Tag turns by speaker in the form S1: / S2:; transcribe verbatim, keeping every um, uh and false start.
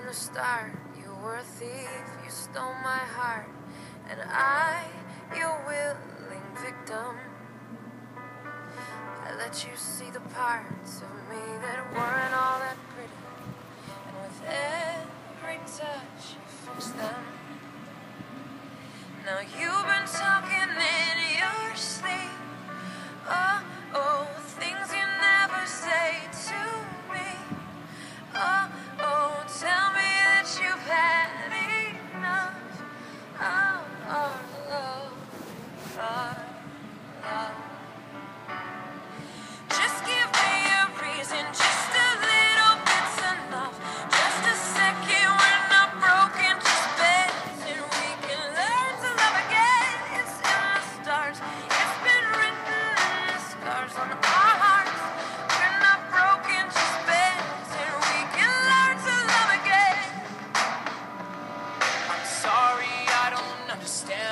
S1: the start. You were a thief, you stole my heart, and I, your willing victim. I let you see the parts of me that weren't all that pretty, and with every touch you fixed them. Now you've been talking in your sleep. Oh, oh, things you never say to me. Oh, oh, tell me that you've had enough. Oh, oh, love, love, love. Just give me a reason, just a little bit's enough. Just a second, we're not broken, just bends, and we can learn to love again. It's in the stars, it's been written in the scars on our hearts. We're not broken, just bends, and we can learn to love again. I'm sorry, I don't understand